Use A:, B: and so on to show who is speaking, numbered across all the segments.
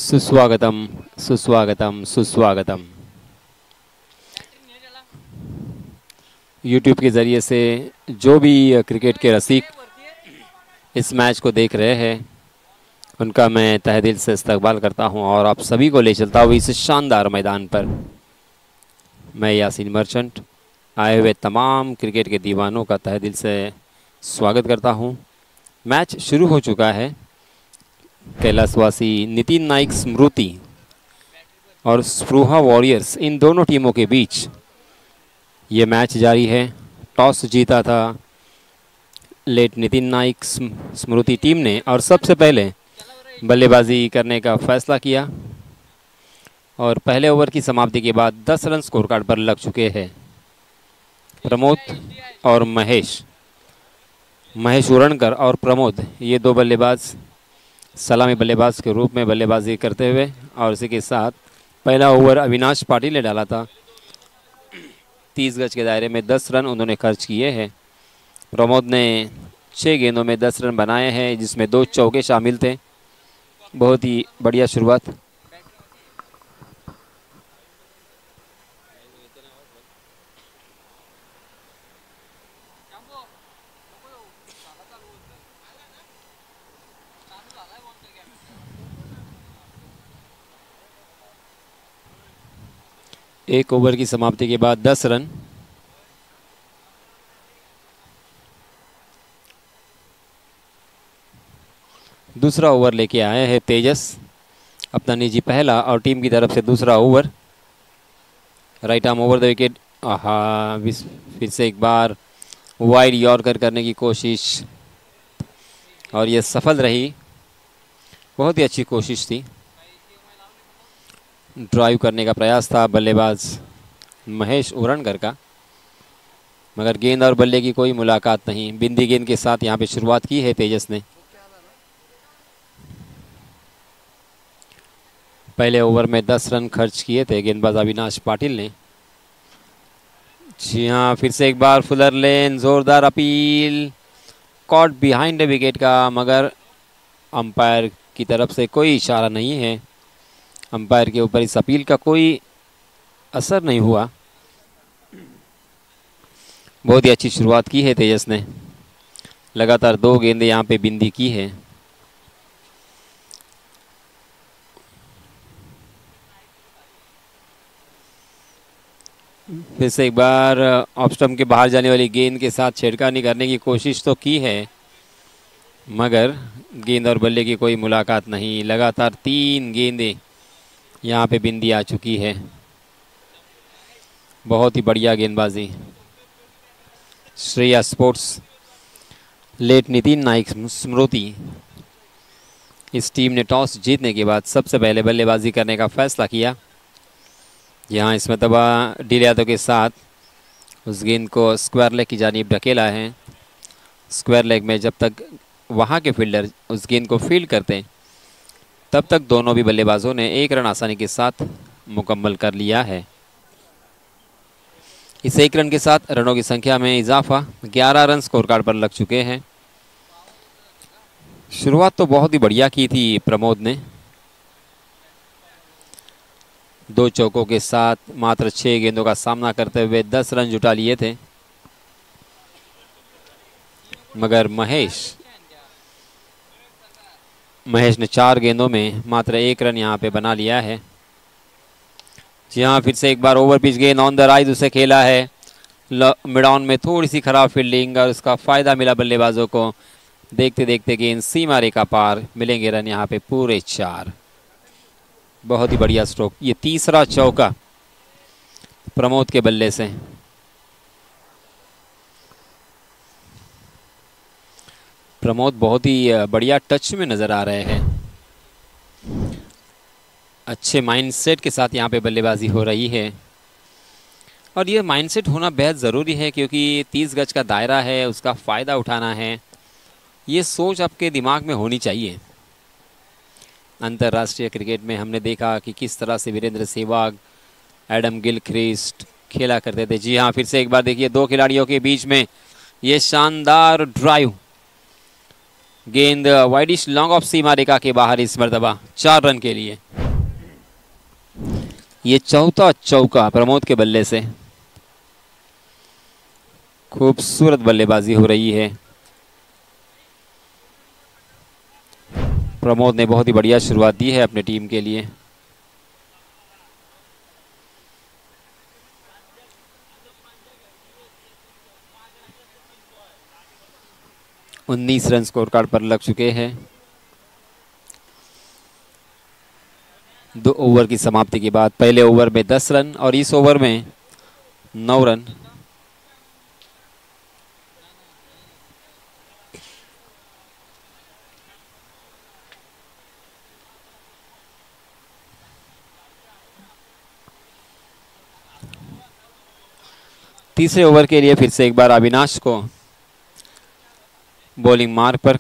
A: सुस्वागतम सुस्वागतम सुस्वागतम। यूट्यूब के ज़रिए से जो भी क्रिकेट के रसिक इस मैच को देख रहे हैं उनका मैं तहे दिल से इस्तकबाल करता हूं और आप सभी को ले चलता हूं इस शानदार मैदान पर। मैं यासीन मर्चेंट आए हुए तमाम क्रिकेट के दीवानों का तहे दिल से स्वागत करता हूं। मैच शुरू हो चुका है। कैलाशवासी नितिन नाइक स्मृति और स्पृहा वॉरियर्स इन दोनों टीमों के बीच ये मैच जारी है। टॉस जीता था लेट नितिन नाइक स्मृति टीम ने और सबसे पहले बल्लेबाजी करने का फैसला किया और पहले ओवर की समाप्ति के बाद 10 रन स्कोर कार्ड पर लग चुके हैं। प्रमोद और महेश उरणकर और प्रमोद ये दो बल्लेबाज सलामी बल्लेबाज के रूप में बल्लेबाजी करते हुए और इसी के साथ पहला ओवर अविनाश पाटिल ने डाला था। 30 गज के दायरे में 10 रन उन्होंने खर्च किए हैं। प्रमोद ने 6 गेंदों में 10 रन बनाए हैं जिसमें 2 चौके शामिल थे। बहुत ही बढ़िया शुरुआत। एक ओवर की समाप्ति के बाद 10 रन। दूसरा ओवर लेके आए हैं तेजस, अपना निजी पहला और टीम की तरफ से दूसरा over. Right arm over the wicket. फिर से एक बार वाइड यॉर्कर करने की कोशिश और ये सफल रही। बहुत ही अच्छी कोशिश थी। ड्राइव करने का प्रयास था बल्लेबाज महेश उरणकर का, मगर गेंद और बल्ले की कोई मुलाकात नहीं। बिंदी गेंद के साथ यहाँ पे शुरुआत की है तेजस ने। पहले ओवर में 10 रन खर्च किए थे गेंदबाज अविनाश पाटिल ने। जी हाँ, फिर से एक बार फुलर लेन, जोरदार अपील, कॉट बिहाइंड विकेट का, मगर अंपायर की तरफ से कोई इशारा नहीं है। अंपायर के ऊपर इस अपील का कोई असर नहीं हुआ। बहुत ही अच्छी शुरुआत की है तेजस ने। लगातार 2 गेंदें यहाँ पे बिंदी की है। फिर से एक बार ऑफ स्टंप के बाहर जाने वाली गेंद के साथ छेड़खानी करने की कोशिश तो की है, मगर गेंद और बल्ले की कोई मुलाकात नहीं। लगातार 3 गेंदें यहाँ पे बिंदी आ चुकी है। बहुत ही बढ़िया गेंदबाजी। श्रेया स्पोर्ट्स लेट नितिन नाइक स्मृति इस टीम ने टॉस जीतने के बाद सबसे पहले बल्लेबाजी करने का फैसला किया। यहाँ इस मरतबा डील यादव के साथ उस गेंद को स्क्वायर लेग की जानिब ढकेला है। स्क्वायर लेग में जब तक वहाँ के फील्डर उस गेंद को फील्ड करते हैं तब तक दोनों भी बल्लेबाजों ने 1 रन आसानी के साथ मुकम्मल कर लिया है। इस 1 रन के साथ रनों की संख्या में इजाफा, 11 रन स्कोर कार्ड पर लग चुके हैं। शुरुआत तो बहुत ही बढ़िया की थी प्रमोद ने। 2 चौकों के साथ मात्र 6 गेंदों का सामना करते हुए 10 रन जुटा लिए थे, मगर महेश ने 4 गेंदों में मात्र 1 रन यहाँ पे बना लिया है। जी हाँ, फिर से एक बार ओवर पिच गेंद ऑन द राइज उसे खेला है। मिड ऑन में थोड़ी सी खराब फील्डिंग और उसका फ़ायदा मिला बल्लेबाजों को। देखते देखते गेंद सीमा रेखा पार, मिलेंगे रन यहाँ पे पूरे 4। बहुत ही बढ़िया स्ट्रोक। ये तीसरा चौका प्रमोद के बल्ले से। प्रमोद बहुत ही बढ़िया टच में नज़र आ रहे हैं। अच्छे माइंडसेट के साथ यहाँ पे बल्लेबाजी हो रही है और ये माइंडसेट होना बेहद ज़रूरी है क्योंकि 30 गज का दायरा है, उसका फ़ायदा उठाना है। ये सोच आपके दिमाग में होनी चाहिए। अंतर्राष्ट्रीय क्रिकेट में हमने देखा कि किस तरह से वीरेंद्र सहवाग, एडम गिलक्रिस्ट खेला करते थे। जी हाँ, फिर से एक बार देखिए 2 खिलाड़ियों के बीच में ये शानदार ड्राइव गेंद वाइडिश लॉन्ग ऑफ सीमा रेखा के बाहर इस मर्तबा 4 रन के लिए। ये चौथा चौका प्रमोद के बल्ले से। खूबसूरत बल्लेबाजी हो रही है। प्रमोद ने बहुत ही बढ़िया शुरुआत दी है अपने टीम के लिए। उन्नीस रन स्कोर कार्ड पर लग चुके हैं। 2 ओवर की समाप्ति के बाद पहले ओवर में 10 रन और इस ओवर में 9 रन। तीसरे ओवर के लिए फिर से एक बार अविनाश को बॉलिंग मार्ग पर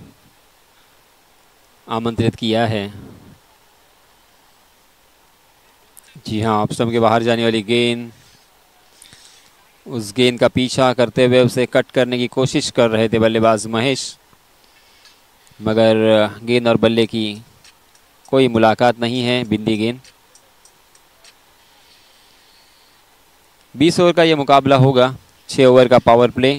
A: आमंत्रित किया है। जी हाँ, ऑफ स्टंप के बाहर जाने वाली गेंद, उस गेंद का पीछा करते हुए उसे कट करने की कोशिश कर रहे थे बल्लेबाज महेश, मगर गेंद और बल्ले की कोई मुलाकात नहीं है। बिंदी गेंद। 20 ओवर का यह मुकाबला होगा। 6 ओवर का पावर प्ले।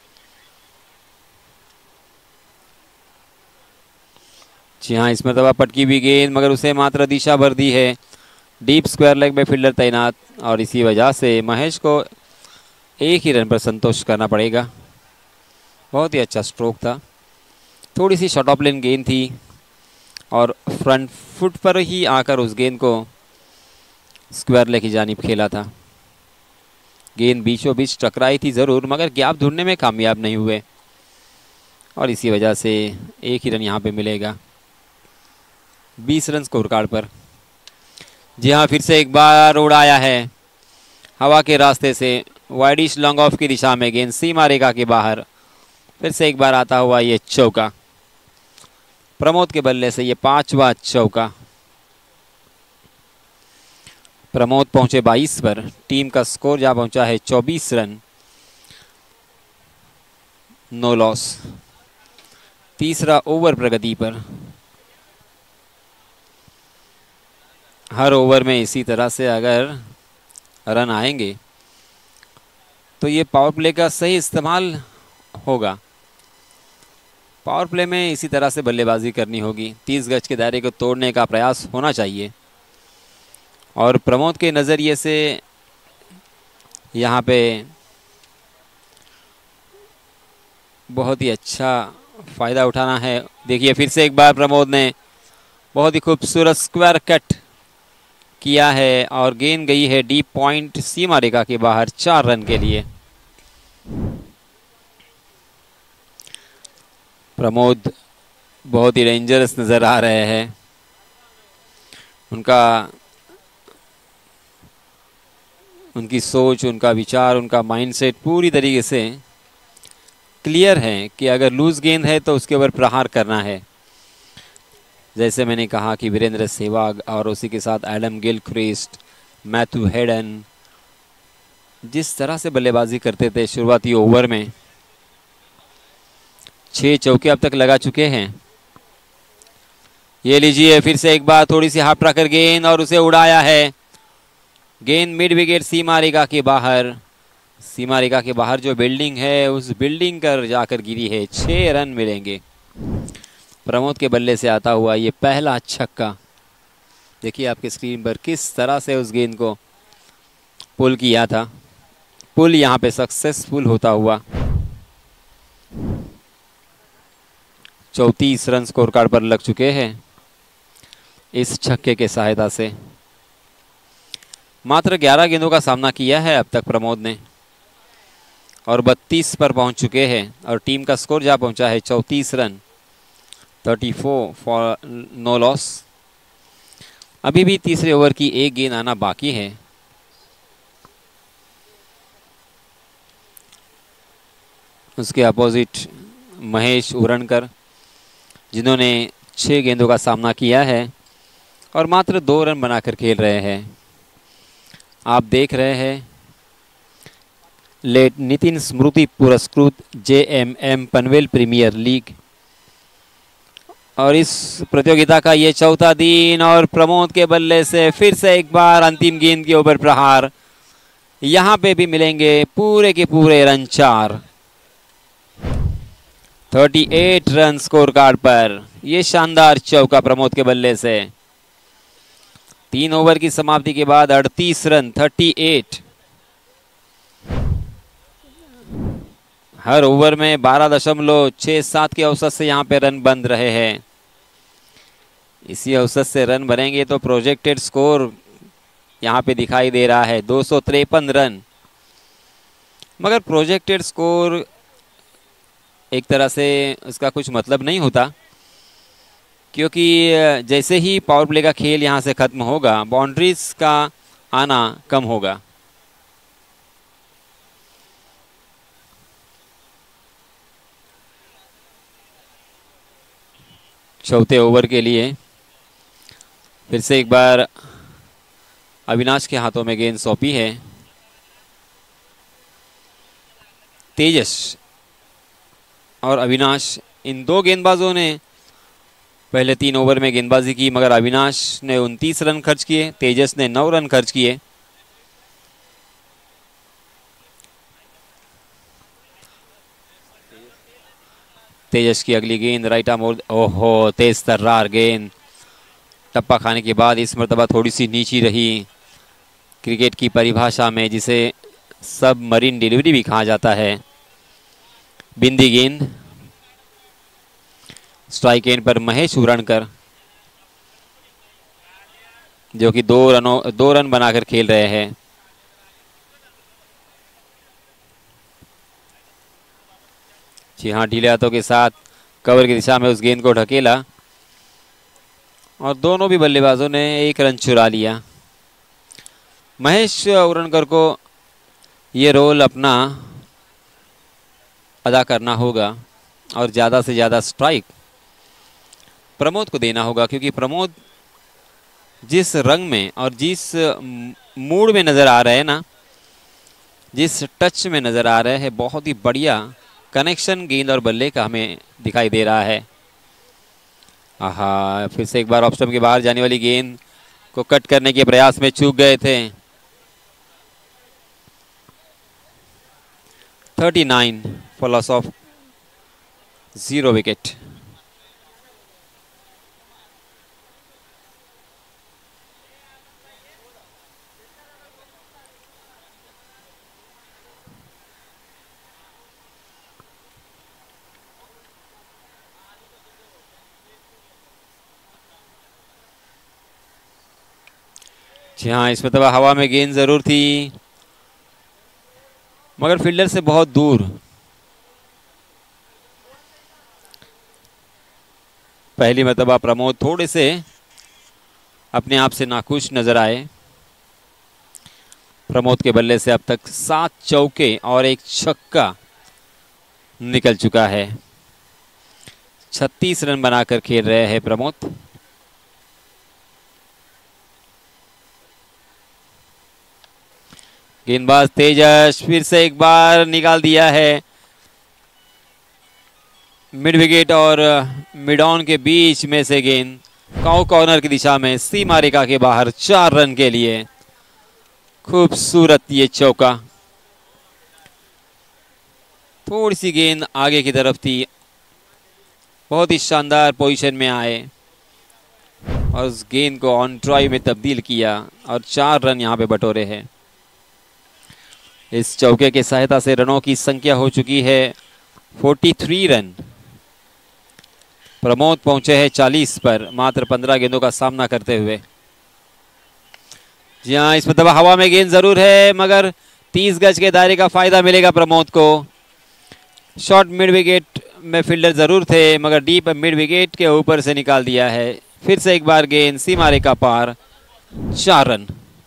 A: जी हाँ, इस मरतबा पटकी भी गेंद, मगर उसे मात्र दिशा भर दी है। डीप स्क्वायर लेग में फील्डर तैनात और इसी वजह से महेश को एक ही रन पर संतोष करना पड़ेगा। बहुत ही अच्छा स्ट्रोक था। थोड़ी सी शॉर्ट ऑफ लेन गेंद थी और फ्रंट फुट पर ही आकर उस गेंद को स्क्वायर लेग की जानिब खेला था। गेंद बीचों बीच टकराई थी ज़रूर, मगर गैप ढूंढने में कामयाब नहीं हुए और इसी वजह से एक ही रन यहाँ पे मिलेगा 20 रन स्कोर कार्ड पर। जी हाँ, फिर से एक बार उड़ाया है हवा के रास्ते से वाइडिश लॉन्ग ऑफ की दिशा में। गेंद सीमा रेखा के बाहर फिर से एक बार आता हुआ ये चौका प्रमोद के बल्ले से। ये 5वां चौका। प्रमोद पहुंचे 22 पर। टीम का स्कोर जा पहुंचा है 24 रन, 9 लॉस। तीसरा ओवर प्रगति पर। हर ओवर में इसी तरह से अगर रन आएंगे तो ये पावर प्ले का सही इस्तेमाल होगा। पावर प्ले में इसी तरह से बल्लेबाजी करनी होगी। 30 गज के दायरे को तोड़ने का प्रयास होना चाहिए और प्रमोद के नज़रिए से यहाँ पे बहुत ही अच्छा फ़ायदा उठाना है। देखिए, फिर से एक बार प्रमोद ने बहुत ही खूबसूरत स्क्वायर कट किया है और गेंद गई है डीप पॉइंट सीमा रेखा के बाहर 4 रन के लिए। प्रमोद बहुत ही डेंजरस नज़र आ रहे हैं। उनकी सोच, उनका विचार, उनका माइंडसेट पूरी तरीके से क्लियर है कि अगर लूज गेंद है तो उसके ऊपर प्रहार करना है। जैसे मैंने कहा कि वीरेंद्र सहवाग और उसी के साथ एडम गिलक्रिस्ट, मैथ्यू हेडन जिस तरह से बल्लेबाजी करते थे शुरुआती ओवर में, 6 चौके अब तक लगा चुके हैं। ये लीजिए, फिर से एक बार थोड़ी सी हाफ ट्रैकर गेंद और उसे उड़ाया है। गेंद मिड विकेट सीमा रेखा के बाहर। सीमा रेखा के बाहर जो बिल्डिंग है उस बिल्डिंग कर जाकर गिरी है। 6 रन मिलेंगे प्रमोद के बल्ले से आता हुआ ये पहला छक्का। देखिए आपके स्क्रीन पर किस तरह से उस गेंद को पुल किया था। पुल यहाँ पे सक्सेसफुल होता हुआ। 34 रन स्कोर कार्ड पर लग चुके हैं इस छक्के के सहायता से। मात्र 11 गेंदों का सामना किया है अब तक प्रमोद ने और 32 पर पहुंच चुके हैं और टीम का स्कोर जा पहुंचा है 34 रन, 34 फॉर नो लॉस। अभी भी तीसरे ओवर की एक गेंद आना बाकी है। उसके अपोजिट महेश उरणकर, जिन्होंने 6 गेंदों का सामना किया है और मात्र 2 रन बनाकर खेल रहे हैं। आप देख रहे हैं लेट नितिन स्मृति पुरस्कृत JMM पनवेल प्रीमियर लीग और इस प्रतियोगिता का ये चौथा दिन और प्रमोद के बल्ले से फिर से एक बार अंतिम गेंद के ऊपर प्रहार। यहां पे भी मिलेंगे पूरे के पूरे रन 4। 38 रन स्कोर कार्ड पर यह शानदार चौका प्रमोद के बल्ले से। 3 ओवर की समाप्ति के बाद 38 रन 38। हर ओवर में 12.67 के औसत से यहां पे रन बन रहे हैं। इसी औसत से रन बनेंगे तो प्रोजेक्टेड स्कोर यहां पे दिखाई दे रहा है 253 रन। मगर प्रोजेक्टेड स्कोर एक तरह से उसका कुछ मतलब नहीं होता, क्योंकि जैसे ही पावर प्ले का खेल यहां से खत्म होगा बाउंड्रीज का आना कम होगा। चौथे ओवर के लिए फिर से एक बार अविनाश के हाथों में गेंद सौंपी है। तेजस और अविनाश इन दो गेंदबाजों ने पहले 3 ओवर में गेंदबाजी की, मगर अविनाश ने 29 रन खर्च किए, तेजस ने 9 रन खर्च किए। तेजस की अगली गेंद राइट आर्म, ओहो तेज तर्रार गेंद टप्पा खाने के बाद इस मर्तबा थोड़ी सी नीची रही। क्रिकेट की परिभाषा में जिसे सब मरीन डिलीवरी भी कहा जाता है। बिंदी गेंद स्ट्राइक एंड पर महेश उरणकर, जो कि 2 रन बनाकर खेल रहे हैं। जी हाँ, ढीले हाथों के साथ कवर की दिशा में उस गेंद को ढकेला और दोनों भी बल्लेबाजों ने 1 रन चुरा लिया। महेश उरणकर को ये रोल अपना अदा करना होगा और ज़्यादा से ज़्यादा स्ट्राइक प्रमोद को देना होगा, क्योंकि प्रमोद जिस रंग में और जिस मूड में नज़र आ रहे हैं ना, जिस टच में नज़र आ रहे हैं, बहुत ही बढ़िया कनेक्शन गेंद और बल्ले का हमें दिखाई दे रहा है। आहा, फिर से एक बार ऑफ स्टंप के बाहर जाने वाली गेंद को कट करने के प्रयास में चूक गए थे। 39 फॉर लॉस ऑफ 0 विकेट। जी हाँ, इसमें तो हवा में गेंद जरूर थी, मगर फील्डर से बहुत दूर। पहली मर्तबा प्रमोद थोड़े से अपने आप से नाखुश नजर आए। प्रमोद के बल्ले से अब तक 7 चौके और 1 छक्का निकल चुका है। 36 रन बनाकर खेल रहे हैं प्रमोद। गेंदबाज तेजस फिर से एक बार निकाल दिया है। मिड विकेट और मिड ऑन के बीच में से गेंद काउ कॉर्नर की दिशा में सीमा रेखा के बाहर 4 रन के लिए। खूबसूरत ये चौका। थोड़ी सी गेंद आगे की तरफ थी, बहुत ही शानदार पोजीशन में आए और उस गेंद को ऑन ट्राई में तब्दील किया और 4 रन यहां पे बटोरे हैं। इस चौके की सहायता से रनों की संख्या हो चुकी है 43 रन। प्रमोद पहुंचे हैं 40 पर मात्र 15 गेंदों का सामना करते हुए। जी हाँ, इसमें दबा हवा में गेंद जरूर है, मगर 30 गज के दायरे का फायदा मिलेगा प्रमोद को। शॉर्ट मिड विकेट में फील्डर जरूर थे, मगर डीप मिड विकेट के ऊपर से निकाल दिया है। फिर से एक बार गेंद सीमा रेखा पार, 4 रन।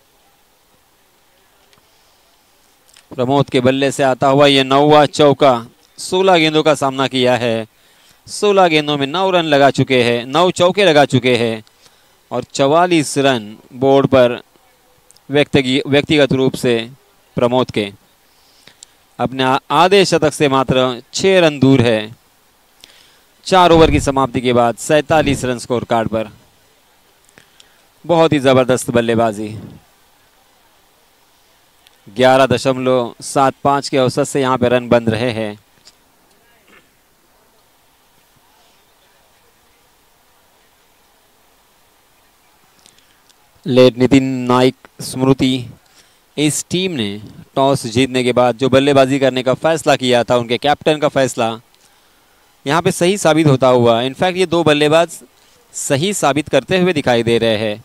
A: प्रमोद के बल्ले से आता हुआ यह 9वां चौका। 16 गेंदों का सामना किया है, 16 गेंदों में 9 रन लगा चुके हैं, 9 चौके लगा चुके हैं और 44 रन बोर्ड पर व्यक्तिगत रूप से प्रमोद के अपने आधे शतक से मात्र 6 रन दूर है। 4 ओवर की समाप्ति के बाद 47 रन स्कोर कार्ड पर। बहुत ही जबरदस्त बल्लेबाजी। 11.75 के औसत से यहां पे रन बन रहे हैं। लेट नितिन नाइक स्मृति, इस टीम ने टॉस जीतने के बाद जो बल्लेबाजी करने का फैसला किया था, उनके कैप्टन का फैसला यहाँ पे सही साबित होता हुआ। इनफैक्ट ये 2 बल्लेबाज सही साबित करते हुए दिखाई दे रहे हैं।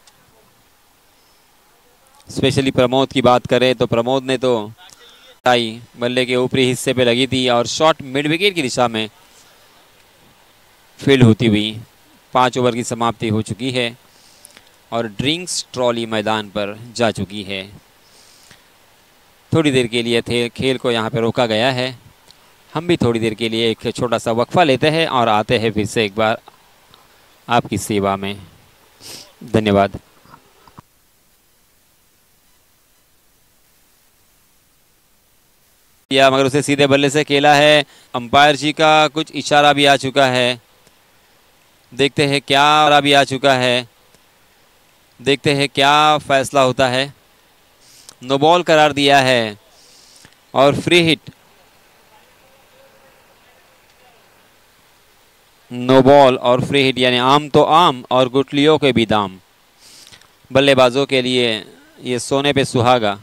A: स्पेशली प्रमोद की बात करें तो प्रमोद ने तो आई बल्ले के ऊपरी हिस्से पे लगी थी और शॉट मिड विकेट की दिशा में फील्ड होती हुई 5 ओवर की समाप्ति हो चुकी है और ड्रिंक्स ट्रॉली मैदान पर जा चुकी है। थोड़ी देर के लिए खेल को यहाँ पे रोका गया है। हम भी थोड़ी देर के लिए एक छोटा सा वक्फा लेते हैं और आते हैं फिर से एक बार आपकी सेवा में। धन्यवाद। या मगर उसे सीधे बल्ले से खेला है। अंपायर जी का कुछ इशारा भी आ चुका है। देखते हैं क्या भी आ चुका है। देखते हैं क्या फैसला होता है। नो बॉल करार दिया है और फ्री हिट। नो बॉल और फ्री हिट, यानी आम तो आम और गुठलियों के भी दाम। बल्लेबाजों के लिए ये सोने पे सुहागा।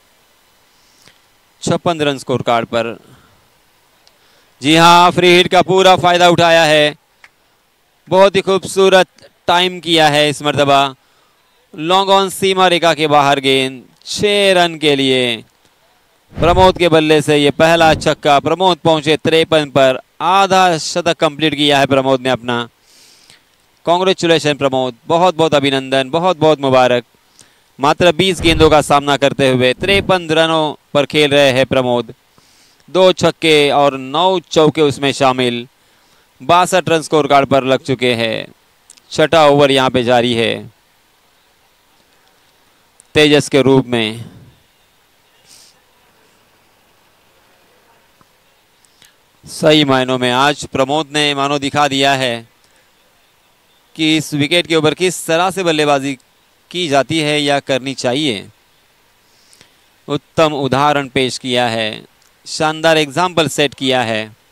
A: 56 रन स्कोर कार्ड पर। जी हाँ, फ्री हिट का पूरा फायदा उठाया है। बहुत ही खूबसूरत टाइम किया है इस मर्तबा। लॉन्ग ऑन सीमा रेखा के बाहर गेंद 6 रन के लिए। प्रमोद के बल्ले से ये पहला छक्का। प्रमोद पहुंचे 53 पर। आधा शतक कंप्लीट किया है प्रमोद ने अपना। कांग्रेचुलेशन प्रमोद, बहुत बहुत अभिनंदन, बहुत बहुत मुबारक। मात्र 20 गेंदों का सामना करते हुए 53 रनों पर खेल रहे हैं प्रमोद। 2 छक्के और 9 चौके उसमें शामिल। 62 रन स्कोर कार्ड पर लग चुके हैं। 6वां ओवर यहां पे जारी है तेजस के रूप में। सही मायनों में आज प्रमोद ने मानो दिखा दिया है कि इस विकेट के ऊपर किस तरह से बल्लेबाजी की जाती है या करनी चाहिए। उत्तम उदाहरण पेश किया है, शानदार एग्जाम्पल सेट किया है।